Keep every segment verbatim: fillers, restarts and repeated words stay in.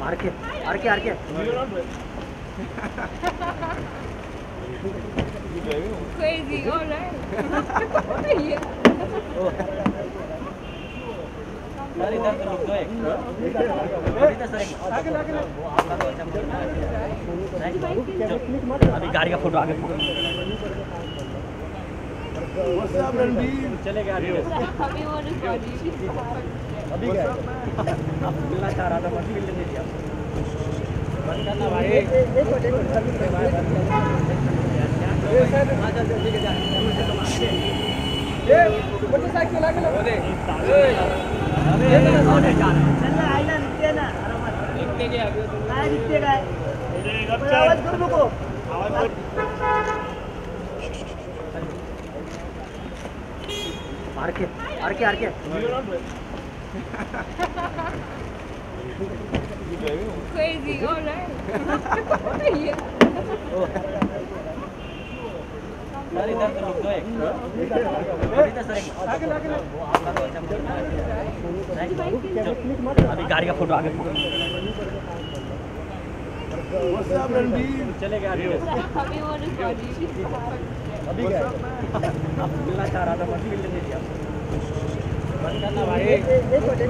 R K RK RK Crazy, all right. What are you? Sir इधर से रुक दो एक इधर सर एक आगे आगे वो आपका तो ऐसा अभी गाड़ी का फोटो आगे चले गया अभी वो रिकॉर्ड अभी गया आप मिलना चाह रहा था बस मिल नहीं दिया बंद करना भाई एक मिनट एक मिनट ये मोटरसाइकिल आगे लगा दे अबे कौन है जाना चल ना आइना निकले ना आराम लिखते गए अभी काय लिखते काय आवाज करू नको आवाज RK RK RK Crazy, all right. What are you? Sir इधर से रुक दो एक इधर सर एक आगे आगे वो आपका तो ऐसा अभी गाड़ी का फोटो आगे चले गया अभी वो रिकॉर्ड अभी गया आप मिलना चाह रहा था बस मिल नहीं दिया बंद करना भाई एक मिनट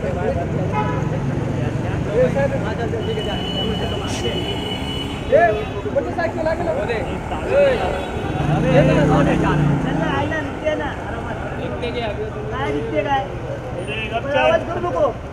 ये मोटरसाइकिल आगे लगा दे अबे कौन है जाना चल ना आइना निकले ना आराम लिखते गए अभी काय लिखते काय आवाज करू नको